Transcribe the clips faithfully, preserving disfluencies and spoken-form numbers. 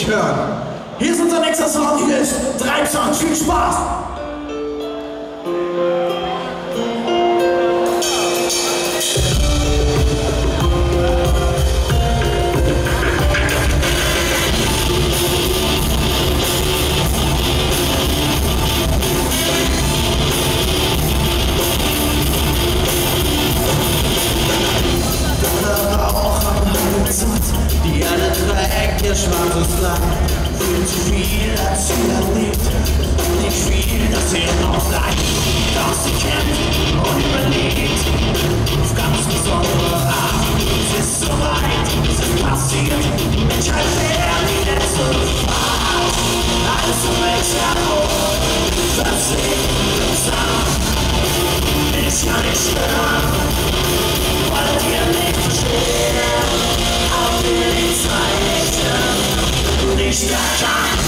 hören. Hier ist unser nächster Song, hier ist Treibsand. Viel Spaß! Die Erde trägt ihr schwarzes Land. Viel zu viel hat sie erlebt, nicht viel, das ihr noch bleibt. Doch sie kämpft und überlebt auf ganz besondere Art. Es ist soweit, es ist passiert, Menschheit wäre die letzte Fahrt. Alles um mich herum, versinkt im Sand. Ich kann nicht stören, wollt ihr nicht verstehen. Auch wir die Zeichen nicht erkannt.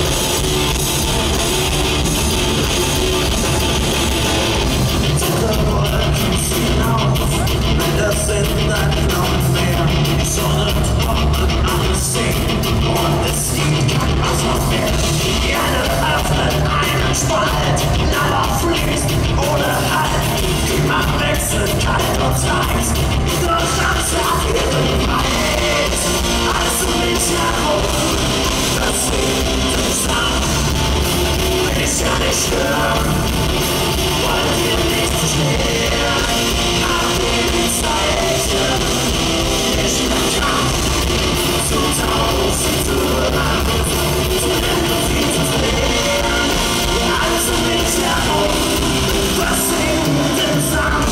Unsere Wolken ziehen auf, das sind ein noch mehr. Die Sonne trocknet alles sehen und es sieht kein Wasser mehr. Die Erde öffnet einen Spalt, Lava fließt ohne Halt. Die Macht wechselt kalt und heiß, durch ganz auf ihren Wald. Alles um mich herum, das singt im Sand. Ich kann nicht hören, wollt ihr nicht verstehen. Auch die Zeichen nicht mehr kann. Zu tausend Türen, zu Ende viel zu sehen. Alles um mich herum, das singt im Sand.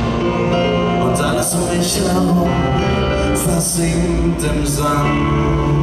Und alles um mich herum versinkt im Sand.